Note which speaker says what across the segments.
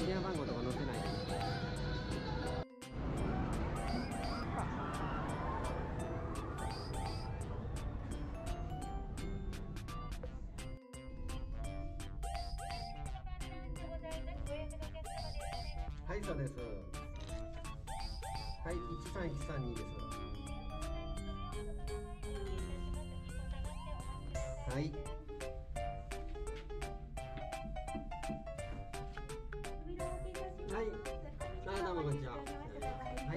Speaker 1: 電話番号とか載ってないです。はい、そうです。はい、13132です。はい。はい。あ、どうもこんにちは。はい。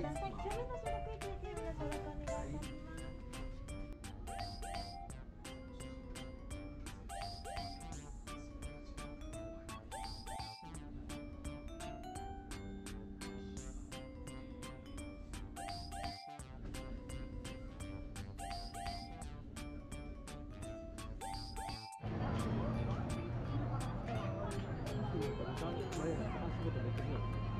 Speaker 1: 時間、あれ、探すことできるの？